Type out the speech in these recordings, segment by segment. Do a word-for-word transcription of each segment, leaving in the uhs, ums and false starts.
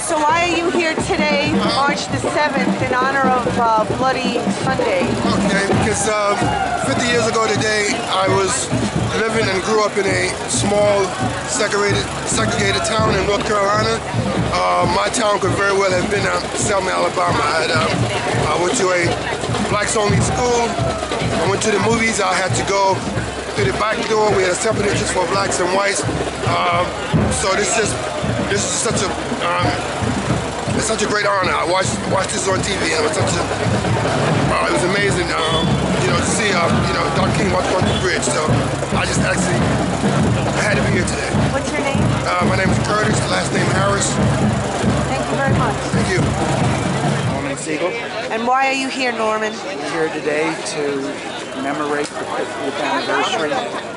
So why are you here today, March the seventh, in honor of uh, Bloody Sunday? Okay, because um, fifty years ago today, I was living and grew up in a small, segregated, segregated town in North Carolina. Uh, my town could very well have been uh, Selma, Alabama. I, had, um, I went to a blacks-only school. I went to the movies. I had to go through the back door. We had a separate entrance for blacks and whites. Um, so this is this is such a um, it's such a great honor. I watched watched this on T V, and it was such a uh, it was amazing. Um, you know, to see uh, you know Doctor King walk on the bridge. So I just actually had to be here today. What's your name? Uh, my name is Curtis. The last name Harris. Thank you very much. Thank you. Norman Siegel. And why are you here, Norman? We're here today to commemorate the fiftieth anniversary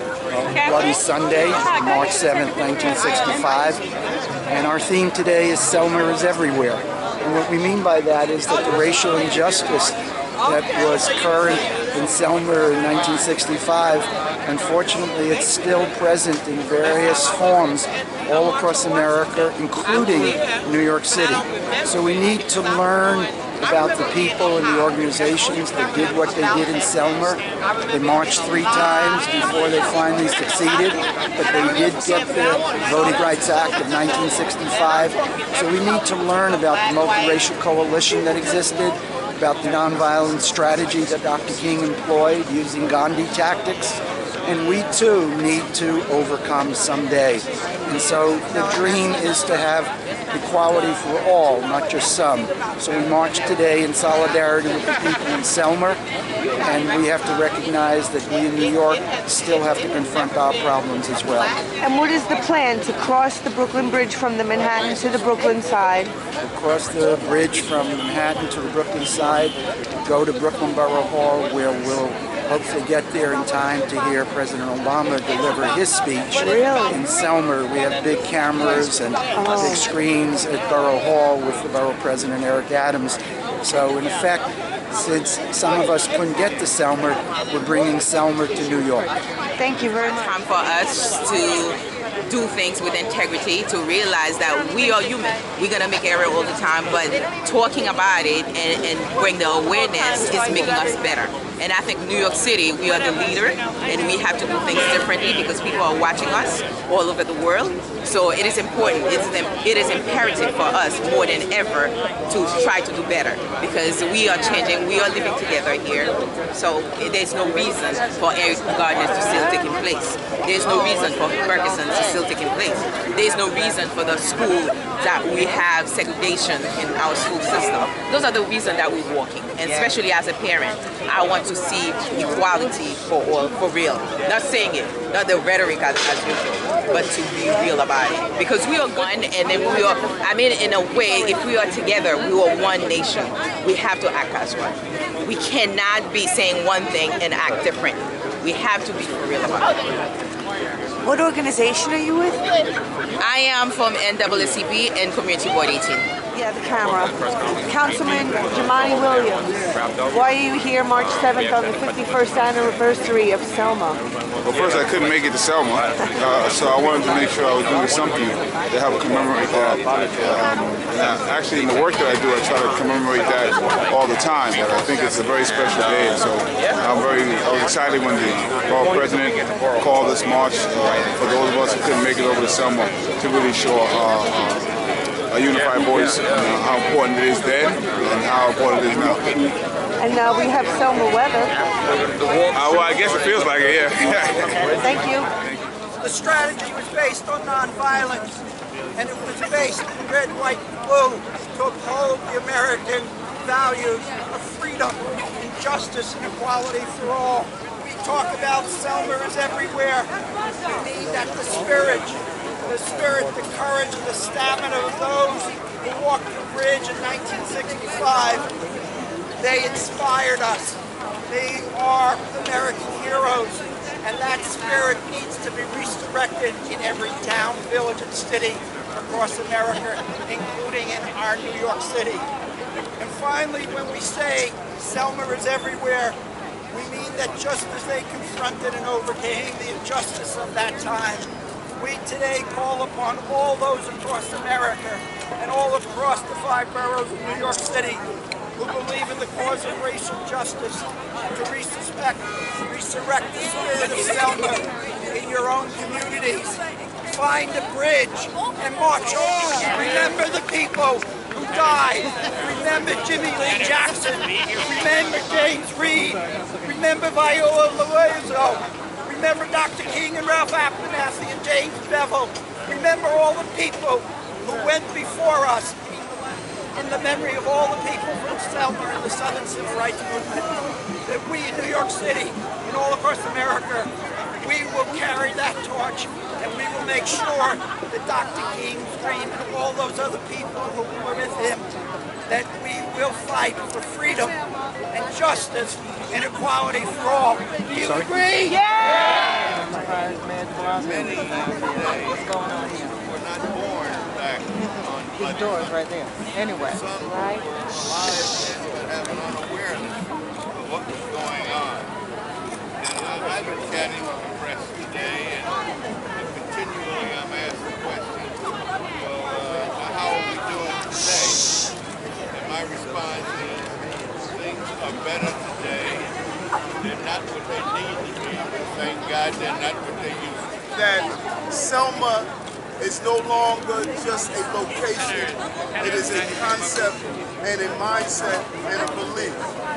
of Bloody Sunday, March seventh, nineteen sixty-five. And our theme today is Selma is everywhere. And what we mean by that is that the racial injustice that was current in Selma in nineteen sixty-five, unfortunately it's still present in various forms all across America, including New York City. So we need to learn about the people and the organizations that did what they did in Selma. They marched three times before they finally succeeded, but they did get the Voting Rights Act of nineteen sixty-five. So we need to learn about the multiracial coalition that existed, about the nonviolent strategy that Doctor King employed using Gandhi tactics. And we too need to overcome someday. And so the dream is to have equality for all, not just some. So we march today in solidarity with the people in Selma, and we have to recognize that we in New York still have to confront our problems as well. And what is the plan to cross the Brooklyn Bridge from the Manhattan to the Brooklyn side? We'll cross the bridge from Manhattan to the Brooklyn side, go to Brooklyn Borough Hall, where we'll hopefully get there in time to hear President Obama deliver his speech. Really? In Selma, we have big cameras and oh. big screens at Borough Hall with the Borough President Eric Adams. So in effect, since some of us couldn't get to Selma, we're bringing Selma to New York. Thank you very much. It's time for us to do things with integrity, to realize that we are human. We're gonna make error all the time, but talking about it and, and bring the awareness is making us better. And I think New York City, we are the leader, and we have to do things differently because people are watching us all over the world. So it is important, it's, it is imperative for us more than ever to try to do better, because we are changing, we are living together here. So there's no reason for Eric Garner to still taking place. There's no reason for Ferguson to still taking place. There's no reason for the school that we have segregation in our school system. Those are the reasons that we're walking. And especially as a parent, I want to see equality for all, for real. Not saying it, not the rhetoric as, as usual, but to be real about it. Because we are one, and then we are, I mean, in a way, if we are together, we are one nation. We have to act as one. We cannot be saying one thing and act different. We have to be for real about it. What organization are you with? I am from N double A C P and Community Board eighteen. Yeah, the camera. Councilman Jumaane Williams, why are you here March seventh on the fifty-first anniversary of Selma? Well, first I couldn't make it to Selma, uh, so I wanted to make sure I was doing something to help commemorate that. Um, and actually, in the work that I do, I try to commemorate that all the time, but I think it's a very special day, and so I'm very I was excited when the borough president called this march uh, for those of us who couldn't make it over to Selma to really show uh, uh, a unified voice, uh, how important it is then and how important it is now. And now we have Selma weather. Uh, well, I guess it feels like it, yeah. Thank you. The strategy was based on nonviolence, and it was based in red, white, and blue to uphold the American values of freedom, and justice, and equality for all. We talk about Selma is everywhere. We need that the spirit the spirit, the courage, and the stamina of those who walked the bridge in nineteen sixty-five. They inspired us. They are American heroes, and that spirit needs to be resurrected in every town, village, and city across America, including in our New York City. And finally, when we say Selma is everywhere, we mean that just as they confronted and overcame the injustice of that time, we today call upon all those across America and all across across the five boroughs of New York City who believe in the cause of racial justice, to resurrect, resurrect the spirit of Selma in your own communities. Find a bridge and march on. Remember the people who died. Remember Jimmy Lee Jackson. Remember James Reed. Remember Viola Lorenzo. Remember Doctor King and Ralph Abernathy and James Bevel. Remember all the people who went before us in the memory of all the people from Selma and the Southern Civil Rights Movement. That we in New York City and all across America, we will carry that torch and we will make sure that Doctor King's dream and all those other people who were with him, that we will fight for freedom and justice and equality for all. Do you Sorry? agree? Yeah! Many what's going on here? We're not born back on These doors right there. Anyway. Some right? were alive and have an unawareness of what was going on. And uh, I've been chatting with the press today, and continually I'm asked the question, well, uh, how are we doing today? And my response is, things are better today. They're not what they need to be, but thank God they're not what they used to be. That Selma is no longer just a location, it is a concept and a mindset and a belief.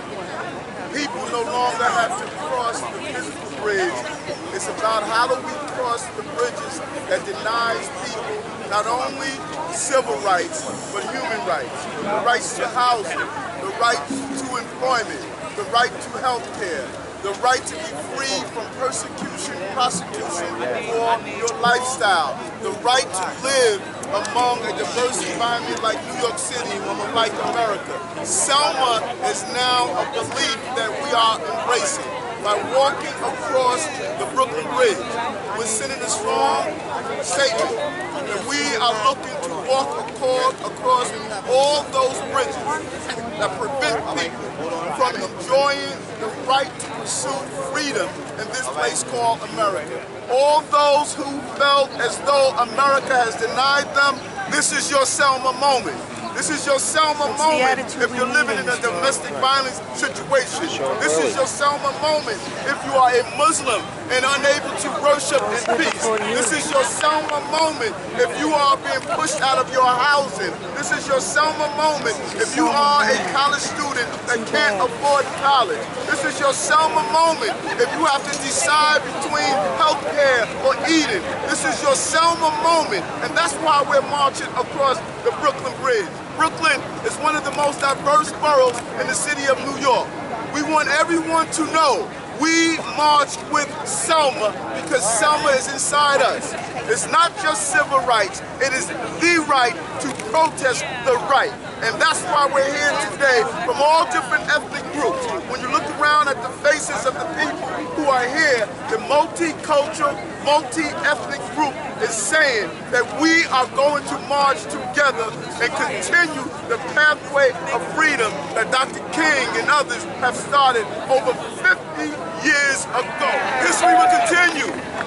People no longer have to cross the physical bridge. It's about how do we cross the bridges that denies people not only civil rights, but human rights. The rights to housing, the right to employment, the right to health care, the right to be free from persecution, prosecution for your lifestyle, the right to live among a diverse environment like New York City, like America. Selma is now a belief that we are embracing by walking across the Brooklyn Bridge with Senator Strong stating that we are looking to walk across all those bridges that prevent people from enjoying the right to pursue freedom in this place called America. All those who felt as though America has denied them, this is your Selma moment. This is your Selma it's moment if you're living in a domestic violence situation. This is your Selma moment if you are a Muslim and unable to worship in peace. This is your Selma moment if you are being pushed out of your housing. This is your Selma moment if you are a college student that can't afford college. This is your Selma moment if you have to decide between health care or eating. This is your Selma moment, and that's why we're marching across the Brooklyn Bridge. Brooklyn is one of the most diverse boroughs in the city of New York. We want everyone to know we march with Selma because Selma is inside us. It's not just civil rights, it is the right to protest the right. And that's why we're here today from all different ethnic groups. When you look around at the faces of the people who are here, the multicultural, multi-ethnic group is saying that we are going to march together and continue the pathway of freedom that Doctor King and others have started over fifty years ago. History will continue.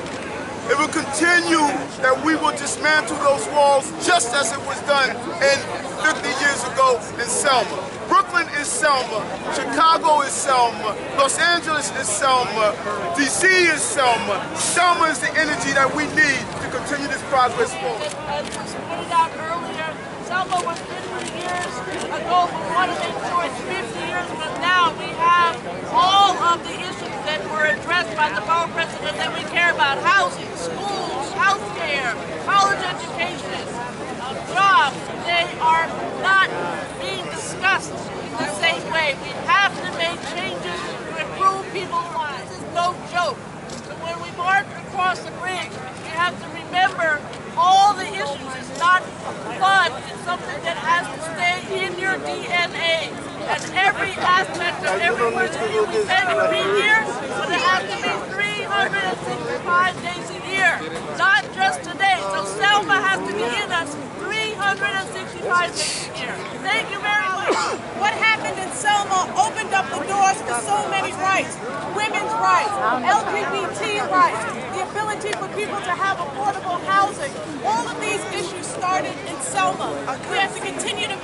It will continue that we will dismantle those walls just as it was done in fifty years ago in Selma. Brooklyn is Selma, Chicago is Selma, Los Angeles is Selma, D C is Selma. Selma is the energy that we need to continue this progress forward. As was pointed out earlier, Selma was fifty years ago, we wanted to make sure it's fifty years, but now we have all of the issues that were addressed by the borough president that we care about: housing, schools, health care, college education, uh, jobs. They are not being discussed in the same way. We have to make changes to improve people's lives. It's no joke. So when we march across the bridge, we have to remember all the issues. It's not fun. It's something that has to stay in your D N A. And every aspect of every person here, we say to be here, but it has to be three hundred sixty-five days a year, not just today. So Selma has to be in us three hundred sixty-five days a year. Thank you very much. What happened in Selma opened up the doors for so many rights: women's rights, L G B T rights, the ability for people to have affordable housing. All of these issues started in Selma. We have to continue to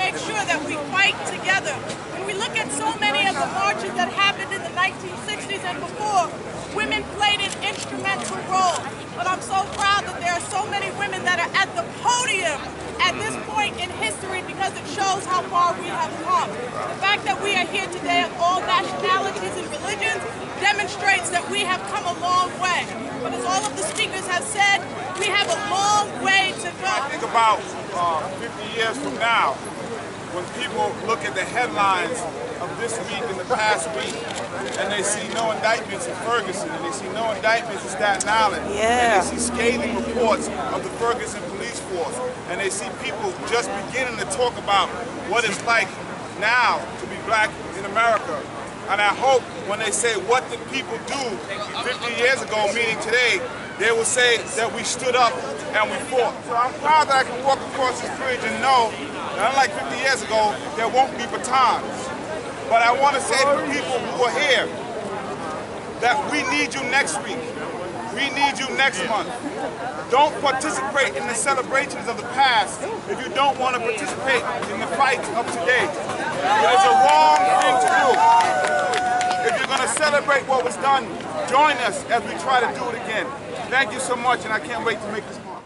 that we fight together. When we look at so many of the marches that happened in the nineteen sixties and before, women played an instrumental role. But I'm so proud that there are so many women that are at the podium at this point in history because it shows how far we have come. The fact that we are here today of all nationalities and religions demonstrates that we have come a long way. But as all of the speakers have said, we have a long way to go. Think about uh, fifty years from now, when people look at the headlines of this week and the past week, and they see no indictments in Ferguson, and they see no indictments in Staten Island, yeah. and they see scathing reports of the Ferguson police force, and they see people just beginning to talk about what it's like now to be black in America. And I hope when they say, what did people do fifty years ago, meaning today, they will say that we stood up and we fought. So I'm proud that I can walk across this bridge and know that unlike fifty years ago, there won't be batons. But I want to say to the people who are here that we need you next week. We need you next month. Don't participate in the celebrations of the past if you don't want to participate in the fight of today. It is a wrong thing to do. If you're going to celebrate what was done, join us as we try to do it again. Thank you so much, and I can't wait to make this mark.